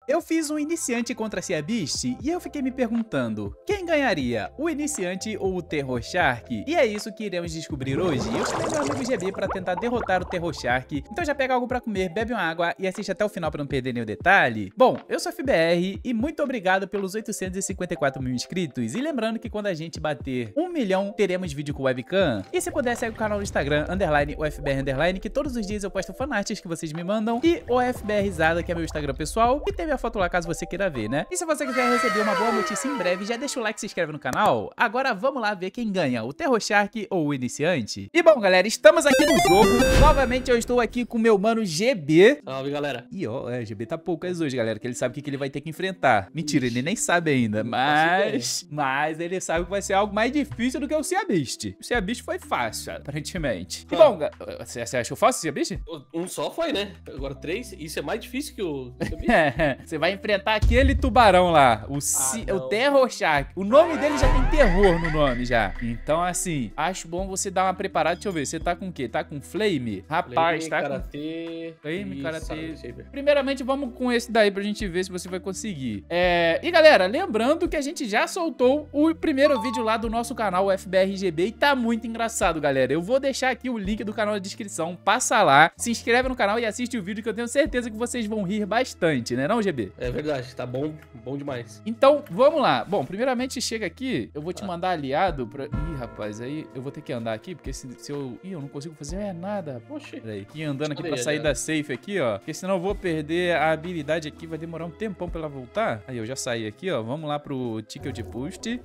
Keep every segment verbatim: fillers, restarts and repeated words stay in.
Eu fiz um iniciante contra a Sea Beast e eu fiquei me perguntando, quem ganharia, o iniciante ou o Terror Shark? E é isso que iremos descobrir hoje. Eu chamei meu amigo G B para tentar derrotar o Terror Shark, então já pega algo para comer, bebe uma água e assiste até o final para não perder nenhum detalhe. Bom, eu sou a F B R e muito obrigado pelos oitocentos e cinquenta e quatro mil inscritos. E lembrando que quando a gente bater um milhão, teremos vídeo com webcam. E se puder, segue o canal no Instagram, underline, o F B R underline, que todos os dias eu posto fanarts que vocês me mandam. E o FBRizada, que é meu Instagram pessoal, e teve a foto lá caso você queira ver, né? E se você quiser receber uma boa notícia em breve, já deixa o like e se inscreve no canal. Agora vamos lá ver quem ganha, o Terror Shark ou o iniciante. E bom, galera, estamos aqui no jogo. Novamente eu estou aqui com o meu mano G B. Salve, galera. E ó, é, G B tá poucas hoje, galera, que ele sabe o que, que ele vai ter que enfrentar. Mentira, ele nem sabe ainda, mas... Mas ele sabe que vai ser algo mais difícil do que o Sea Beast. O Sea Beast foi fácil, aparentemente. E bom, você achou fácil o Sea Beast? Um só foi, né? Agora três, isso é mais difícil que o... Você vai enfrentar aquele tubarão lá, o, C... ah, o Terror Shark. O nome dele já tem terror no nome já. Então, assim, acho bom você dar uma preparada. Deixa eu ver, você tá com o quê? Tá com Flame? Rapaz, Flame, tá karatê, com... Flame, e Karatê. Sabe, Primeiramente, vamos com esse daí pra gente ver se você vai conseguir. É... E, galera, lembrando que a gente já soltou o primeiro vídeo lá do nosso canal, o F B R G B, e tá muito engraçado, galera. Eu vou deixar aqui o link do canal na descrição. Passa lá, se inscreve no canal e assiste o vídeo que eu tenho certeza que vocês vão rir bastante, né não, G B? É verdade, tá bom, bom demais. Então, vamos lá. Bom, primeiramente chega aqui, eu vou te mandar aliado pra... Ih, rapaz, aí eu vou ter que andar aqui, porque se, se eu... Ih, eu não consigo fazer é, nada. Poxa. Peraí, aqui andando aqui Olha pra aí, sair já. da safe aqui, ó. Porque senão eu vou perder a habilidade aqui, vai demorar um tempão pra ela voltar. Aí, eu já saí aqui, ó. Vamos lá pro Ticket Boost.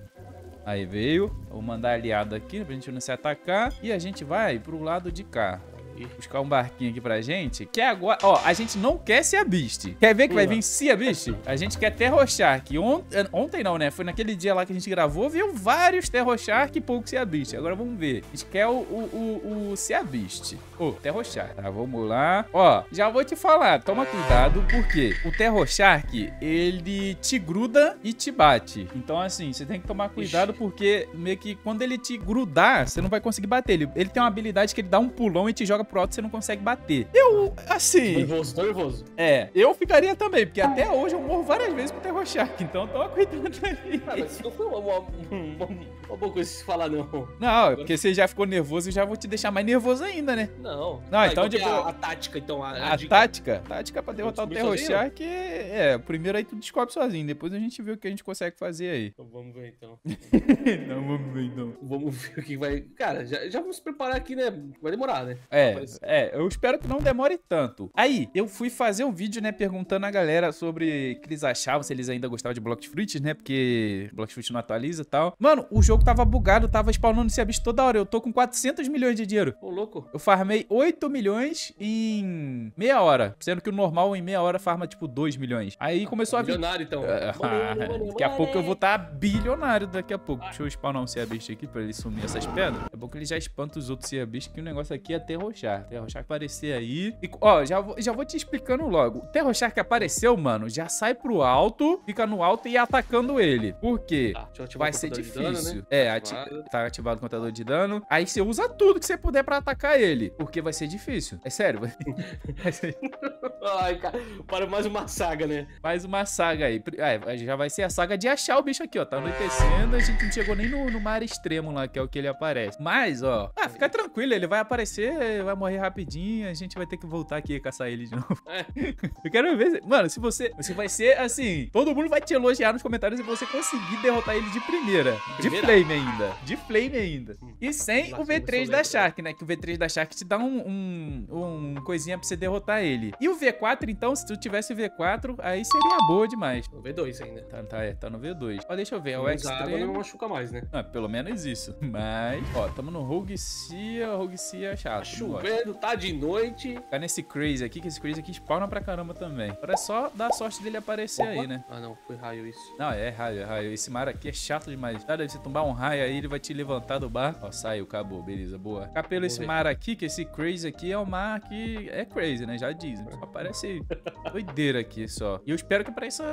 Aí veio. Vou mandar aliado aqui pra gente não se atacar. E a gente vai pro lado de cá. Buscar um barquinho aqui pra gente. Que agora, ó, a gente não quer Sea Beast. Quer ver que vai vir Sea Beast? A gente quer Terror Shark. Ont ontem não, né? Foi naquele dia lá que a gente gravou, viu vários Terror Shark e pouco Sea Beast. Agora vamos ver. A gente quer o, o, o, o Sea Beast. Ô, oh, Terror Shark. Tá, vamos lá. Ó, já vou te falar. Toma cuidado, porque o Terror Shark, ele te gruda e te bate. Então, assim, você tem que tomar cuidado, Ixi. porque meio que quando ele te grudar, você não vai conseguir bater. Ele, ele tem uma habilidade que ele dá um pulão e te joga pro alto, você não consegue bater. Eu, assim... Tô nervoso, tô nervoso. É, eu ficaria também, porque até hoje eu morro várias vezes com o Terror Shark, então toma cuidado aí. Ah, mas isso não foi uma, uma, uma, uma boa coisa de se falar, não. Não, porque você já ficou nervoso, eu já vou te deixar mais nervoso ainda, né? Não. Não, ah, então... Tipo, tipo, a, a tática, então. A, a, a tática? Tática pra derrotar o Terror sozinho? Shark é... é... Primeiro aí tu descobre sozinho, depois a gente vê o que a gente consegue fazer aí. Então vamos ver, então. Não, vamos ver, então. Vamos ver o que vai... Cara, já, já vamos se preparar aqui, né? Vai demorar, né? É, Mas... é, eu espero que não demore tanto. Aí, eu fui fazer um vídeo, né, perguntando a galera sobre o que eles achavam, se eles ainda gostavam de Blox Fruits, né, porque Blox Fruits não atualiza e tal. Mano, o jogo tava bugado, tava spawnando Sea Beast toda hora. Eu tô com quatrocentos milhões de dinheiro. Ô, louco. Eu farmei oito milhões em meia hora, sendo que o normal em meia hora farma, tipo, dois milhões. Aí começou a vir... Milionário, então. Daqui a pouco eu vou estar bilionário daqui a pouco. Deixa eu spawnar um Sea Beast aqui pra ele sumir essas pedras. É bom que ele já espanta os outros Sea Beast, que o negócio aqui é Terror Shark. Terror Shark aparecer aí. E, ó, já vou, já vou te explicando logo. O Terror Shark apareceu, mano, já sai pro alto, fica no alto e ia atacando ele. Por quê? Ah, vai ser difícil. Dano, né? É, ati ativado. Tá ativado o contador de dano. Aí você usa tudo que você puder pra atacar ele. Porque vai ser difícil. É sério. Vai ser... Ai, cara. Para mais uma saga, né? Mais uma saga aí. É, já vai ser a saga de achar o bicho aqui, ó. Tá anoitecendo, a gente não chegou nem no, no mar extremo lá, que é o que ele aparece. Mas, ó, ah, fica tranquilo, ele vai aparecer, vai morrer rapidinho, a gente vai ter que voltar aqui e caçar ele de novo. É. Eu quero ver, mano, se você, você vai ser assim, todo mundo vai te elogiar nos comentários se você conseguir derrotar ele de primeira. De flame ainda. De flame ainda. E sem o V três da Shark, né? Que o V três da Shark te dá um, um, um coisinha pra você derrotar ele. E o V quatro, então, se tu tivesse o V quatro, aí seria boa demais. O V dois ainda. Tá, tá, é, tá no V dois. Ó, deixa eu ver, o Extreme... não machuca mais, né? Ah, pelo menos isso. Mas, ó, tamo no Rogue Sea, Rogue Sea é chato. Chovendo, tá de noite. Tá nesse Crazy aqui, que esse Crazy aqui spawna pra caramba também. Agora é só dar a sorte dele aparecer. Opa. Aí, né? Ah, não, foi raio isso. Não, é raio, é raio. Esse mar aqui é chato demais. Cara, se tombar um raio aí, ele vai te levantar do bar. Ó, saiu, acabou, beleza, boa. Ficar pelo esse ver. mar aqui, que esse Crazy aqui é um mar que é crazy, né? Já dizem. Só aparece doideira aqui só. E eu espero que apareça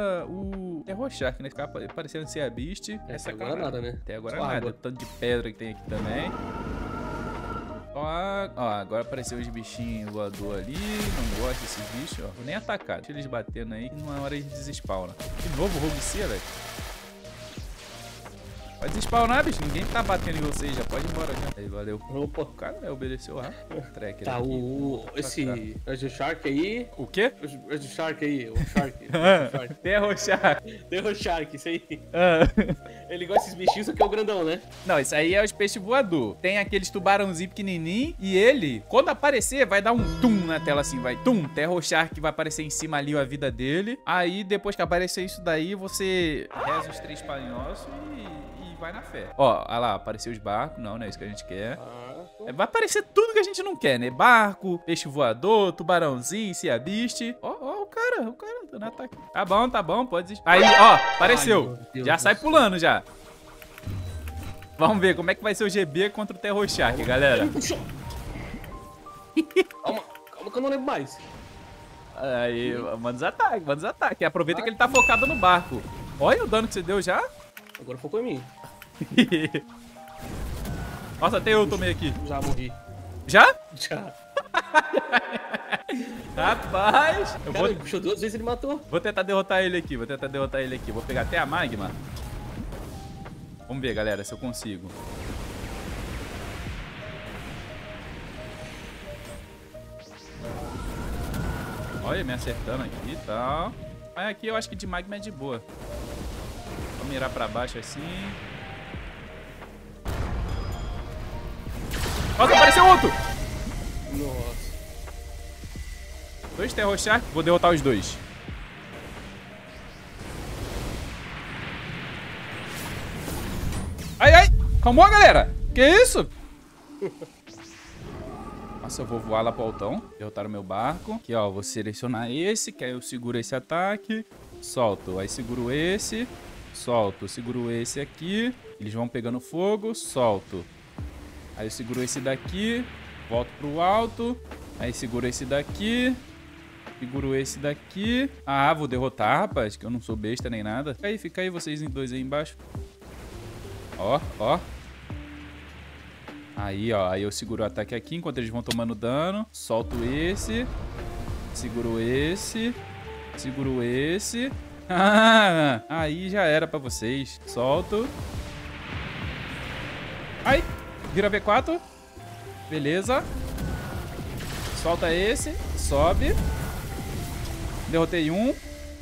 o Terror Shark, né? Ficar aparecendo Sea Beast. É, essa até agora cara... nada, né? Até agora só nada. Água. Tanto de pedra que tem aqui também. Ó, ó, agora apareceu os bichinhos voador ali. Não gosto desses bichos, ó. Vou nem atacar. Deixa eles batendo aí, que não é hora de desespawnar. De novo, Rogue C, velho. Pode despawnar, bicho. Ninguém tá batendo em vocês. Já pode ir embora já. Aí, valeu. Opa. O cara né, obedeceu rápido. Tracker Tá, aqui. o... Esse... Esse Shark aí... O quê? Esse Shark aí, o Shark. Shark. Terror Shark. Terror Shark, isso aí. Ah. Ele gosta desses bichinhos, só que é o grandão, né? Não, isso aí é os peixes voador. Tem aqueles tubarãozinho pequenininho. E ele, quando aparecer, vai dar um tum na tela assim. Vai tum. Terror Shark vai aparecer em cima ali a vida dele. Aí, depois que aparecer isso daí, você reza os três panhoços e... vai na fé. Ó, olha lá, apareceu os barcos. Não, não é isso que a gente quer. Ah, é, vai aparecer tudo que a gente não quer, né? Barco, peixe voador, tubarãozinho, ciabiste. Ó, ó, o cara, o cara dando ataque. Tá bom, tá bom, pode desistir. Aí, ó, apareceu. Ai, já sai pulando, já. Vamos ver como é que vai ser o G B contra o Terror Shark, galera. Calma, calma que eu não lembro mais. Aí, manda os ataques, manda os ataques. Aproveita que ele tá focado no barco. Olha o dano que você deu já. Agora focou em mim. Nossa, até eu tomei aqui. Já morri. Já? Já. Rapaz. Eu Cara, vou... ele puxou duas vezes e ele matou. Vou tentar derrotar ele aqui. Vou tentar derrotar ele aqui. Vou pegar até a magma. Vamos ver, galera, se eu consigo. Olha, me acertando aqui e tal. Mas aqui eu acho que de magma é de boa. Vou mirar pra baixo assim. Nossa, apareceu outro! Nossa. Dois Terror Shark. Vou derrotar os dois. Ai, ai! Calma, galera! Que isso? Nossa, eu vou voar lá pro altão. Derrotar o meu barco. Aqui, ó. Vou selecionar esse, que aí eu seguro esse ataque. Solto. Aí seguro esse. Solto. Seguro esse aqui. Eles vão pegando fogo. Solto. Aí eu seguro esse daqui. Volto pro alto. Aí seguro esse daqui. Seguro esse daqui. Ah, vou derrotar, rapaz. Que eu não sou besta nem nada. Fica aí, fica aí vocês dois aí embaixo. Ó, ó. Aí, ó. Aí eu seguro o ataque aqui enquanto eles vão tomando dano. Solto esse. Seguro esse. Seguro esse. Ah, aí já era pra vocês. Solto. Ai. Vira V quatro. Beleza. Solta esse. Sobe. Derrotei um.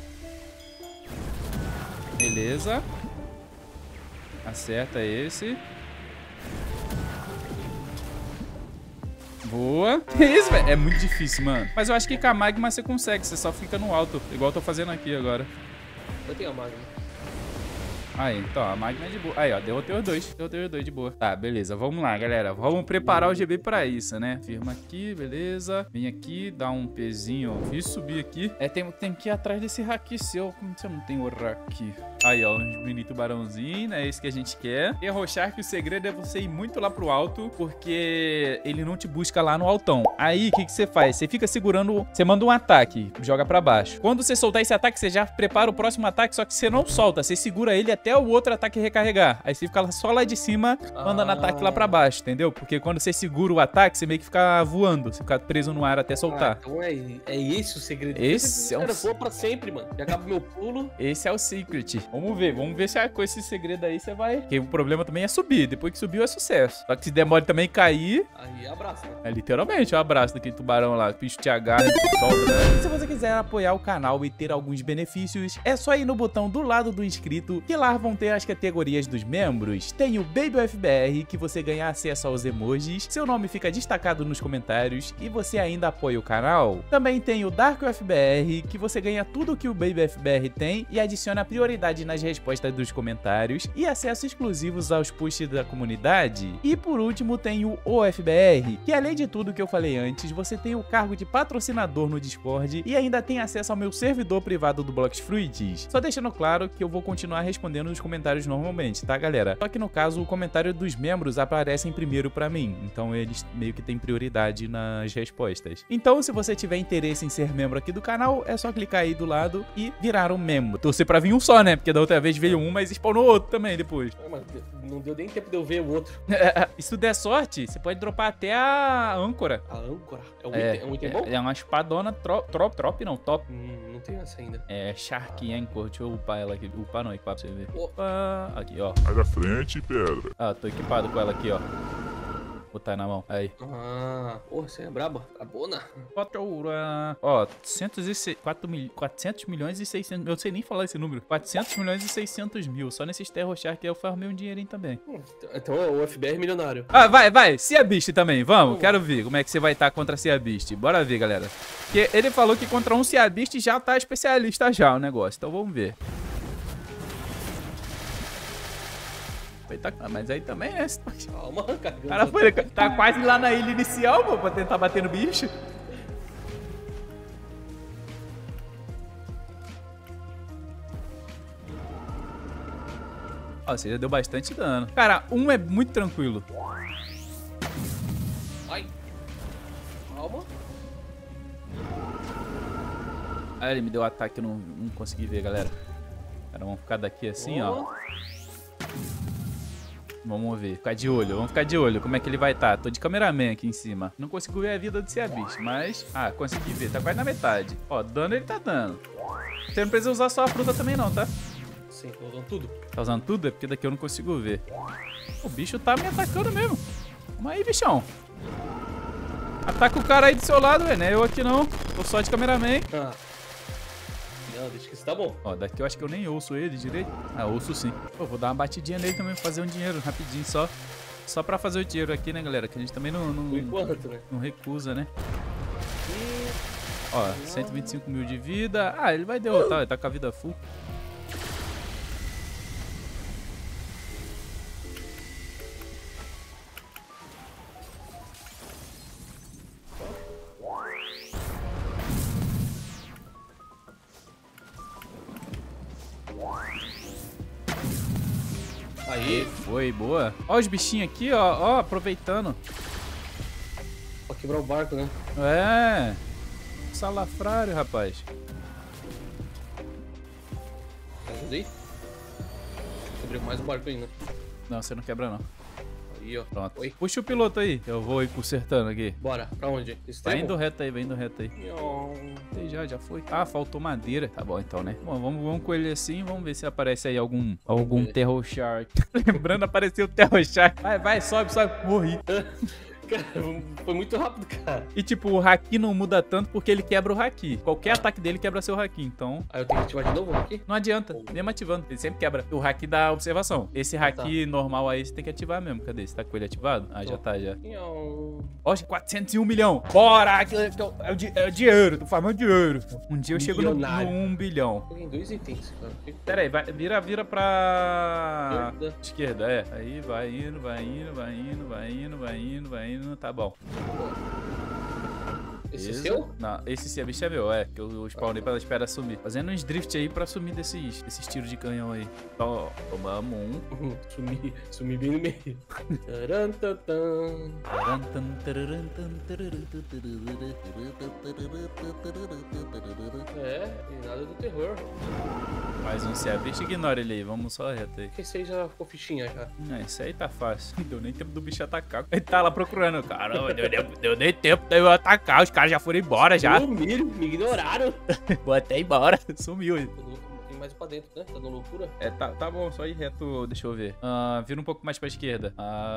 Beleza. Acerta esse. Boa. Que isso, velho? É muito difícil, mano. Mas eu acho que com a magma você consegue. Você só fica no alto. Igual eu tô fazendo aqui agora. Eu tenho a magma. Aí, então, a magma é de boa. Aí, ó, derrotei os dois. Derrotei os dois de boa. Tá, beleza. Vamos lá, galera. Vamos preparar o G B pra isso, né? Firma aqui, beleza. Vem aqui, dá um pezinho. Fiz subir aqui. É, tem, tem que ir atrás desse haki seu. Como você não tem o haki? Aí, ó, um mini tubarãozinho, né? Esse que a gente quer. Terror Shark, o segredo é você ir muito lá pro alto, porque ele não te busca lá no altão. Aí, o que, que você faz? Você fica segurando... Você manda um ataque, joga pra baixo. Quando você soltar esse ataque, você já prepara o próximo ataque, só que você não solta. Você segura ele até o outro ataque recarregar. Aí você fica só lá de cima, mandando ah. ataque lá pra baixo, entendeu? Porque quando você segura o ataque, você meio que fica voando. Você fica preso no ar até soltar. Ah, então é, é esse o segredo. Esse é o... voa pra sempre, mano. Já acaba meu pulo. Esse é o secret. Vamos ver, vamos ver se com esse segredo aí você vai... Porque o problema também é subir. Depois que subiu é sucesso. Só que se demora também cair... Aí abraça, né? É literalmente um abraço daquele tubarão lá. O bicho te agarra e solta, né? Se você quiser apoiar o canal e ter alguns benefícios, é só ir no botão do lado do inscrito, que lá vão ter as categorias dos membros. Tem o Baby U F B R, que você ganha acesso aos emojis, seu nome fica destacado nos comentários e você ainda apoia o canal. Também tem o Dark U F B R, que você ganha tudo que o Baby U F B R tem e adiciona prioridade nas respostas dos comentários e acesso exclusivos aos posts da comunidade. E por último tem o O F B R, que além de tudo que eu falei antes, você tem o cargo de patrocinador no Discord e ainda tem acesso ao meu servidor privado do Blox Fruits. Só deixando claro que eu vou continuar respondendo respondendo os comentários normalmente, tá, galera? Só que no caso, o comentário dos membros aparecem primeiro pra mim, então eles meio que têm prioridade nas respostas. Então, se você tiver interesse em ser membro aqui do canal, é só clicar aí do lado e virar um membro. Torcer pra vir um só, né? Porque da outra vez veio um, mas spawnou outro também depois. Ah, mas não deu nem tempo de eu ver o outro. E se tu der sorte, você pode dropar até a âncora. A âncora? É um, É, item, é um item é, bom? é uma espadona trop, trop, trop não, top. Hum, não tem essa ainda. É Shark Anchor, deixa eu upar ela aqui. Upar não, equipar pra você ver. Oh. Opa, aqui, ó. Sai da frente, pedra. Ah, tô equipado com ela aqui, ó. Botar na mão, aí. Ah, porra, você é braba. Brabona. Fatura. Ó, quatrocentos milhões e seiscentos. Eu não sei nem falar esse número. quatrocentos milhões e seiscentos mil. Só nesses Terror Shark eu farmei um dinheirinho também. Hum, Então o F B R é milionário. Ah, vai, vai. Sea Beast também, vamos. Quero ver como é que você vai estar contra Sea Beast. Bora ver, galera. Porque ele falou que contra um Sea Beast já tá especialista já o negócio. Então vamos ver. Tá, mas aí também é. Calma, cara. O cara foi, tá quase lá na ilha inicial, pô, pra tentar bater no bicho. Ó, você já deu bastante dano. Cara, um é muito tranquilo. Ai. Calma. Aí ele me deu ataque, eu não, não consegui ver, galera. Cara, vamos ficar daqui assim, ó. Vamos ver, ficar de olho, vamos ficar de olho como é que ele vai estar. Tô de cameraman aqui em cima. Não consigo ver a vida do Sea Beast, mas... Ah, consegui ver, tá quase na metade. Ó, dano ele tá dando. Você não precisa usar só a fruta também não, tá? Sim, tô usando tudo. Tá usando tudo? É porque daqui eu não consigo ver. O bicho tá me atacando mesmo. Vamos aí, bichão. Ataca o cara aí do seu lado, velho. Não é eu aqui não. Tô só de cameraman. Ah. Não, deixa que isso tá bom. Ó, daqui eu acho que eu nem ouço ele direito. Ah, ouço sim. Pô, vou dar uma batidinha nele também pra fazer um dinheiro rapidinho só. Só pra fazer o dinheiro aqui, né, galera? Que a gente também não, não, Por enquanto, né? não recusa, né? Ó, cento e vinte e cinco mil de vida. Ah, ele vai derrotar, ele tá com a vida full. Aí. Foi, boa. Ó os bichinhos aqui, ó, ó, aproveitando. Pra quebrar o barco, né? É. Salafrário, rapaz. Ajuda aí. Quebrei mais o barco ainda. Não, você não quebra, não. Aí, ó. Pronto. Oi. Puxa o piloto aí. Eu vou ir consertando aqui. Bora. Pra onde? Esse Vai tempo? indo reto aí, vai indo reto aí. Nhon. Sei já, já foi. Ah, faltou madeira. Tá bom então, né? Bom, vamos, vamos com ele assim. Vamos ver se aparece aí algum, algum Terror Shark. Lembrando, apareceu o Terror Shark. Vai, vai, sobe, sobe. Morri. Cara, foi muito rápido, cara. E tipo, o Haki não muda tanto porque ele quebra o Haki. Qualquer ataque dele quebra seu Haki, então... Aí eu tenho que ativar de novo aqui? Não adianta, mesmo ativando, ele sempre quebra. O Haki dá observação. Esse Haki normal aí você tem que ativar mesmo. Cadê? Você tá com ele ativado? Ah, já tá, já. Nhon. Ó, quatrocentos e um milhão. Bora! Aquilo É o, di- é o dinheiro, tô farmando dinheiro. Um dia eu chego no, no Milionário. um bilhão. Peguei dois itens, cara. Pera aí, vai, vira, vira pra... Esquerda. Esquerda, é. Aí vai indo, vai indo, vai indo, vai indo, vai indo, vai indo. Tá bom. Esse é Beleza. seu? Não, esse Sea Beast é meu, é. Que eu spawnei pra espera sumir. Fazendo uns drift aí pra sumir desses, desses tiros de canhão aí. Ó, tomamos um. Uhum, Sumi, sumi bem no meio. Taran, tan, tan. É, e nada do terror. Mais um Sea Beast, ignora ele aí. Vamos só reto aí. Porque esse aí já ficou fichinha já. Não, esse aí tá fácil. Não deu nem tempo do bicho atacar. Ele tá lá procurando. Caramba, deu, deu, deu nem tempo de eu atacar. Os caras já foram embora já. Sumiram, me ignoraram. Vou até embora. Sumiu aí. Tem mais pra dentro, né? Tá dando loucura. É, tá, tá bom, só ir reto, deixa eu ver. Ah, vira um pouco mais pra esquerda.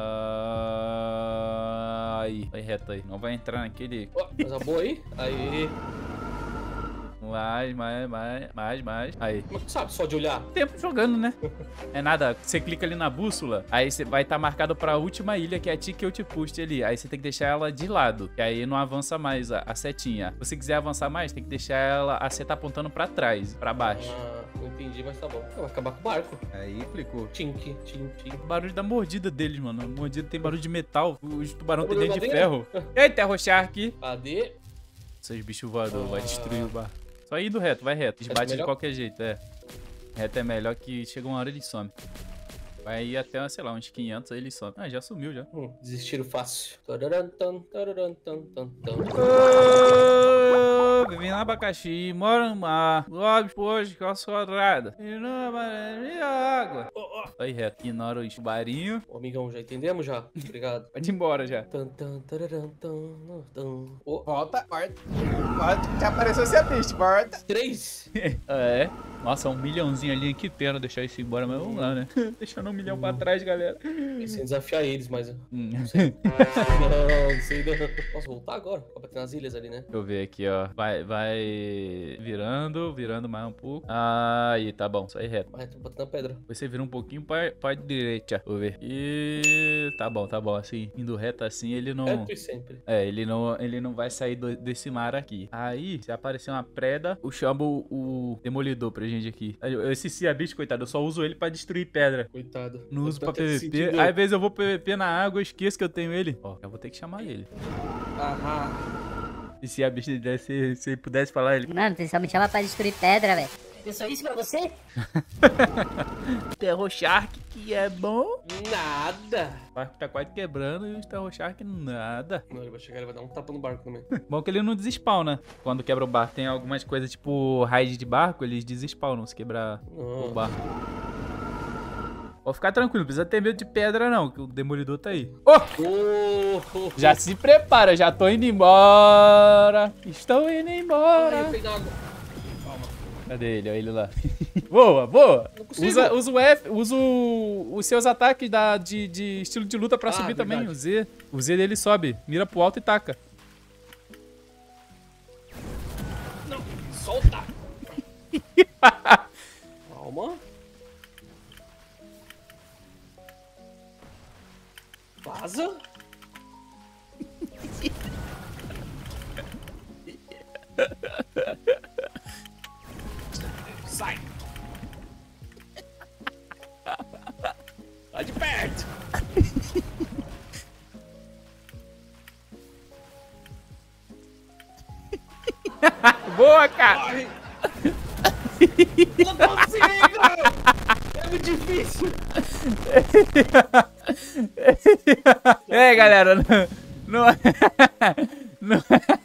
Ah, aí, vai reto aí. Não vai entrar naquele... Ó, coisa boa aí. Aí. Mais, mais, mais, mais, mais. Aí. Como é que tu sabe? Só de olhar? Tempo jogando, né? É nada, você clica ali na bússola, aí você vai estar marcado pra última ilha, que é a Ticket Outpost ali. Aí você tem que deixar ela de lado, que aí não avança mais a, a setinha. Se você quiser avançar mais, tem que deixar ela, a seta apontando pra trás, pra baixo. Ah, não entendi, mas tá bom. Vai acabar com o barco. Aí clicou. Tink, tink, tink. O barulho da mordida deles, mano. A mordida tem barulho de metal. Os tubarão tem Barulho dente de da ferro. Ei, Terror Shark. Cadê? Esses bichos voadores, Ah. vai destruir o bar. Só indo reto, vai reto. Esbate de melhor? qualquer jeito, é. Reta é melhor que chega uma hora ele some. Vai ir até, sei lá, uns quinhentos, aí ele some. Ah, já sumiu já. Hum, desistiram fácil. Tararantam, tararantam, tam, tam. Oh, vivi no abacaxi, moro no mar. Logo depois, calça quadrada. E não é água. Oh, oh. Aí, reto. Ignora os tubarinhos. Ô, amigão, já entendemos já? Obrigado. Pode ir embora já. Tan, tan, tararantam, tam. Oh, Volta, volta. Volta. Já apareceu ser bicho, volta. três. É. Nossa, um milhãozinho ali. Que pena deixar isso embora, mas vamos lá, né? Deixando um milhão pra trás, galera. Pensei em desafiar eles, mas... Hum. Não, não sei não. Posso voltar agora? Pra bater nas ilhas ali, né? Deixa eu ver aqui, ó. Vai, vai virando, virando mais um pouco. Aí, tá bom. Sai reto. Vai, tô batendo na pedra. Você vira um pouquinho pra, pra direita. Vou ver. E tá bom, tá bom. Assim, indo reto assim, ele não... Reto e sempre. É, ele não, ele não vai sair do- desse mar aqui. Aí, se aparecer uma preda, eu chamo o, o demolidor pra gente aqui. Eu- Esse Ciabicho, coitado, eu só uso ele pra destruir pedra. Coitado. Não uso pra Tá até P V P. sentindo- Às vezes eu vou P V P na água, eu esqueço que eu tenho ele. Ó, eu vou ter que chamar ele. Aham. E se a bicha desse, se ele pudesse falar, ele... Mano, você só me chama pra destruir pedra, velho. Eu sou isso pra você? Terror Shark, que é bom. Nada. O barco tá quase quebrando e o Terror Shark nada. Não, ele vai chegar, ele vai dar um tapa no barco também. Bom que ele não desespawna. Quando quebra o barco, tem algumas coisas tipo raid de barco, eles desespawnam se quebrar o Não. barco. Pode ficar tranquilo, não precisa ter medo de pedra não, que o demolidor tá aí. Oh! Oh, Já se prepara, já tô indo embora. Estou indo embora. Ai, peguei água. Cadê ele? Olha ele lá. Boa, boa. Não consigo. Usa, usa o F, usa o- os seus ataques da, de, de estilo de luta pra Ah, subir também. verdade. O Z. O Z dele sobe. Mira pro alto e taca. Não, solta. Calma. Vaza. Sai. Tá de perto. Boa, cara. Corre. Não consigo. É muito difícil. É, galera. Não... não... não-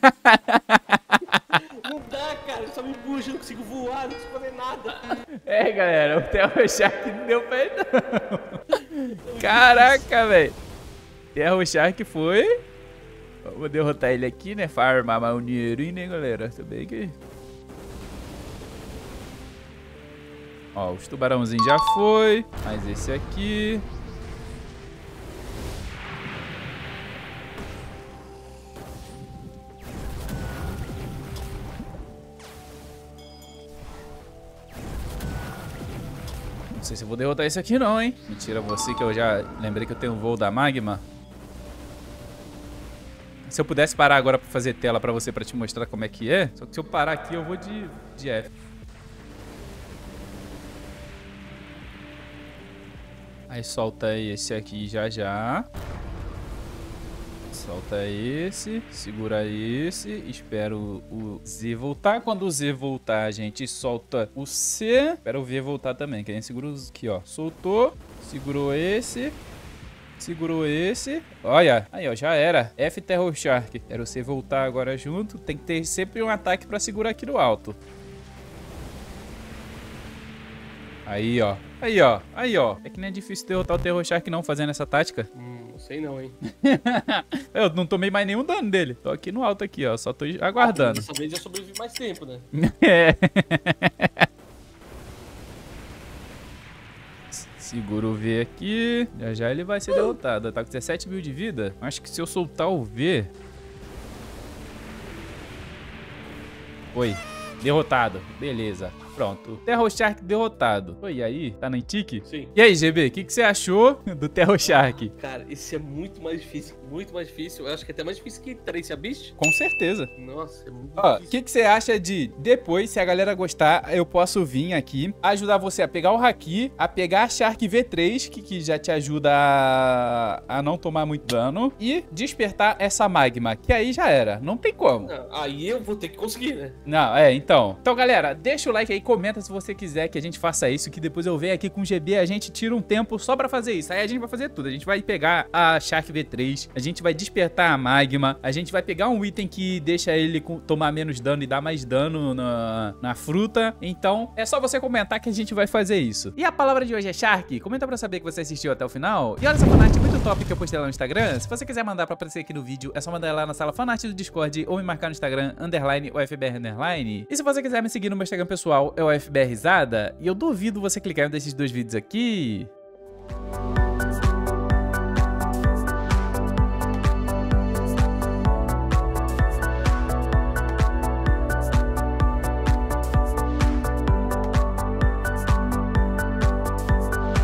Não dá, cara. Só me puxa, eu não consigo voar, não consigo fazer nada. É, galera. O Terror Shark não deu pra ele, não. Caraca, velho. Terror Shark foi... Vou derrotar ele aqui, né? Farmar mais um dinheirinho, né, galera? Também que... Ó, os tubarãozinhos já foi. Mas esse aqui... Não sei se eu vou derrotar esse aqui não, hein? Mentira, você que eu já lembrei que eu tenho o voo da Magma. Se eu pudesse parar agora pra fazer tela pra você, pra te mostrar como é que é. Só que se eu parar aqui, eu vou de, de F. Aí solta aí esse aqui já já. Solta esse, segura esse, espera o, o Z voltar. Quando o Z voltar, a gente solta o C. Espera o V voltar também, que a gente segura os aqui, ó. Soltou, segurou esse, segurou esse. Olha, aí ó, já era. F Terror Shark. Quero você voltar agora junto. Tem que ter sempre um ataque pra segurar aqui no alto. Aí, ó. Aí, ó. Aí, ó. É que nem é difícil derrotar o Terror Shark não fazendo essa tática. Hum, não sei não, hein. Eu não tomei mais nenhum dano dele. Tô aqui no alto aqui, ó. Só tô aguardando. Dessa vez eu sobrevivi mais tempo, né? É. Segura o V aqui. Já já ele vai ser derrotado. Tá com dezessete mil de vida. Acho que se eu soltar o V... Foi. Derrotado. Beleza. Pronto. Terror Shark derrotado. Oi, e aí? Tá no tique? Sim. E aí, G B? O que, que você achou do Terror Shark? Cara, esse é muito mais difícil. Muito mais difícil. Eu acho que é até mais difícil que Trace a Beast. Com certeza. Nossa, é muito Ó, o difícil. que, que você acha de depois, se a galera gostar, eu posso vir aqui, ajudar você a pegar o Haki, a pegar a Shark V três, que, que já te ajuda a, a não tomar muito dano, e despertar essa Magma, que aí já era, não tem como. Não, aí eu vou ter que conseguir, né? Não, é, então. Então, galera, deixa o like aí, comenta se você quiser que a gente faça isso, que depois eu venho aqui com o G B, a gente tira um tempo só pra fazer isso. Aí a gente vai fazer tudo. A gente vai pegar a Shark V três, a gente vai despertar a Magma, a gente vai pegar um item que deixa ele com, tomar menos dano e dar mais dano na, na fruta. Então, é só você comentar que a gente vai fazer isso. E a palavra de hoje é Shark. Comenta pra saber que você assistiu até o final. E olha essa fanart muito top que eu postei lá no Instagram. Se você quiser mandar pra aparecer aqui no vídeo, é só mandar lá na sala fanart do Discord ou me marcar no Instagram, underline, U F B R underline. E se você quiser me seguir no meu Instagram pessoal, é o U F B R Risada. E eu duvido você clicar em um desses dois vídeos aqui.